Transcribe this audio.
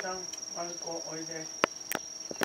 ちゃん、まる子おいで。